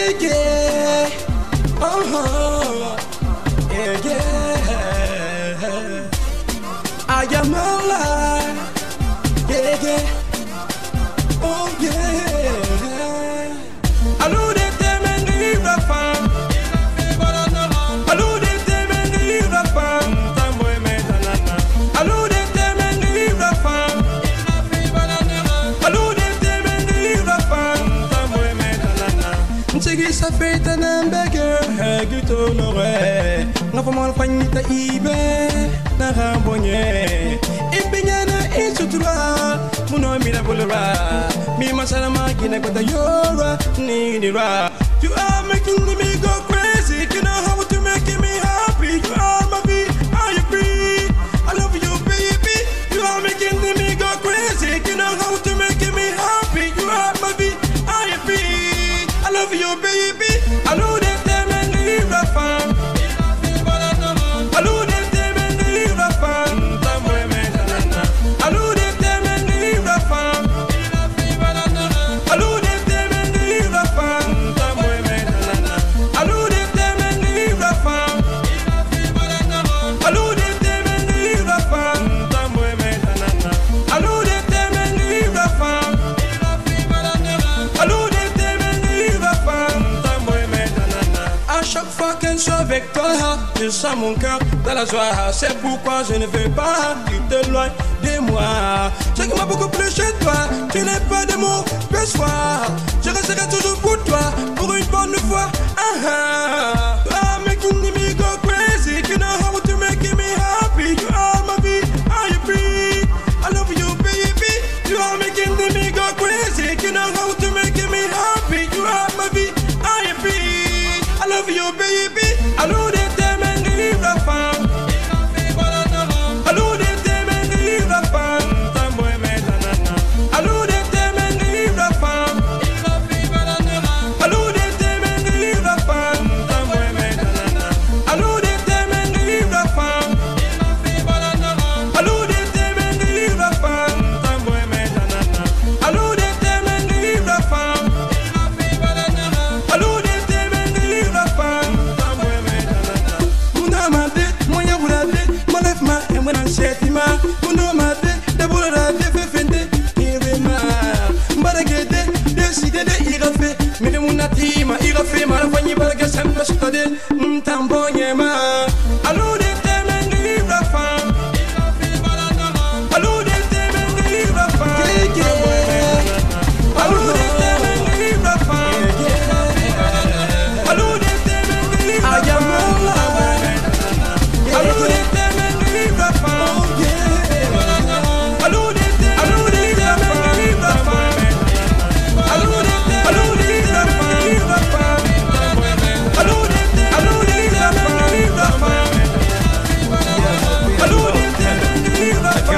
yeah. Yeah, yeah. I am alive. Yeah, yeah. Oh, yeah. Allô, des thèmes et des femmes. Allô, des thèmes et des femmes. Allô, des thèmes et des femmes. Allô, des thèmes et des femmes. Sigi sa feita na mbege Gito nore Nga famal fanyita ibe Na rambonye Ibinya na isutura Muno mina bulura Mi masala magina kwa yora Nidira You are making me go crazy You know how to make me happy You are my V, are you free? I love you baby You are making me go crazy You know how to make me happy You are my V, are you free? I love you baby Allô des thèmes et des femmes Allô des thèmes et des femmes Allô des thèmes et des femmes Allô des thèmes et des femmes Allô des thèmes et des femmes Allô des thèmes et des femmes Allô des thèmes et des femmes Allô des thèmes et des femmes À chaque fois qu'elle soit avec toi, je sens mon cœur dans la joie. C'est pourquoi je ne veux pas que de loin de moi. Ce qui m'a beaucoup plu chez toi, tu n'es pas de mon soir. Je resterai toujours pour toi, pour une bonne fois. You are making me go crazy. You know how to make me happy. You are my V, are you free? I love you baby. You are making me go crazy. You know how to make me happy. You are my V, are you free? I love you baby. Allô des thèmes et des femmes. Allô des thèmes et des femmes. Allô des thèmes et des femmes. Allô des thèmes et des femmes. Allô des thèmes et des femmes. Allô des thèmes et des femmes. Allô des thèmes et des femmes. Allô des thèmes et des femmes. Munamade, moya burade, malefma, emwana setima. Munamade, deburade, fefende, irema. Mbaragede, deside de irafe, mene munatima, irafe, malafanyi barage sembe sutade, mtambonyema. Allô des thèmes et des femmes. Allô des thèmes et des femmes. Allô des thèmes et des femmes. Allô des thèmes et des femmes. Allô des thèmes et des femmes. Allô des thèmes et des femmes. Allô des thèmes et des femmes. Allô des thèmes et des femmes. Allô des thèmes et des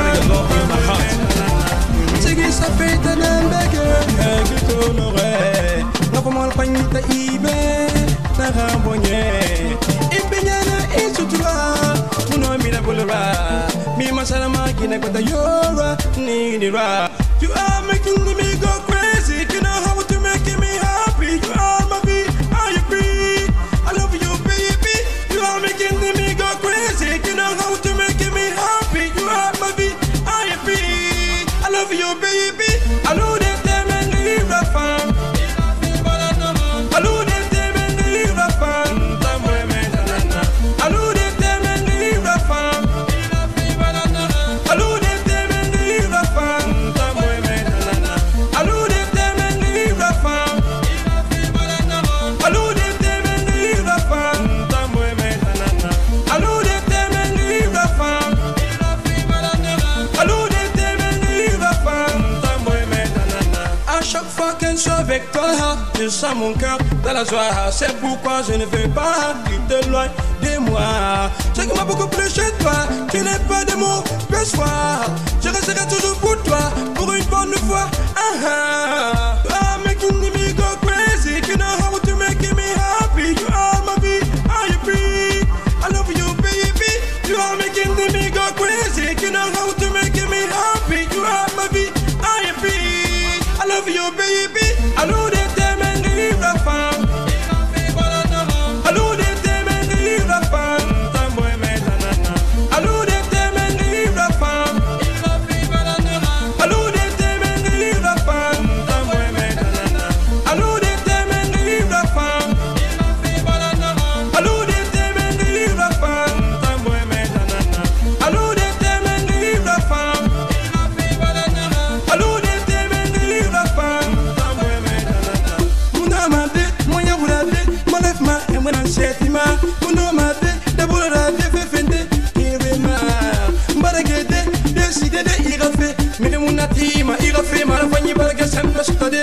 femmes. Sigi sa feita na mbege Gito nore Nga famal fanyita ibe Na rambonye Ibinya na isutura Muno mina bulura Mi masala magina kwa yora Nidira You are making me go crazy You know how to make me happy You are my V, are you free? I love you baby You are making me go crazy You know how to make me happy You are my V, are you free? I love you baby Allô des thèmes et des femmes. Allô des thèmes et des femmes. Allô des thèmes et des femmes. Allô des thèmes et des femmes. Allô des thèmes et des femmes. Allô des thèmes et des femmes. Allô des thèmes et des femmes. Allô des thèmes et des femmes. À chaque fois qu'elle soit avec toi, je sens mon cœur dans la joie. C'est pourquoi je ne veux pas quitter loin de moi. Ce qui m'a beaucoup plu chez toi, tu n'es pas de mon soir. Je resterai toujours pour toi, pour une bonne fois. You are making me go crazy. You know how to make me happy. You are my V, are you free? I love you baby. You are making me go crazy. You know how to make me happy. You are my V, are you free? I love you baby. Allô des thèmes et des femmes.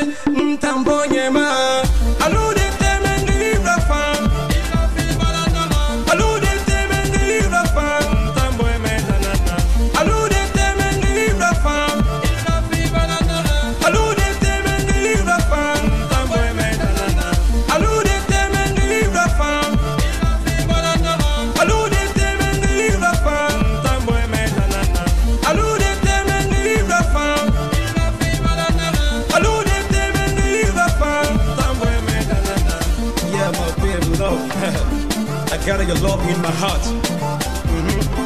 Tambonyema. Alou de temen livre la femme. Alou de temen livre la femme. Tamboyema nanana. Alou de temen livre la femme. Alou de temen livre la femme. Tamboyema nanana. Alou de temen livre la femme. Alou de temen livre la femme. Tamboyema nanana. Alou de temen livre la femme. Alou de temen livre la femme. Tamboyema nanana. Yeah, my baby love. I got your love in my heart.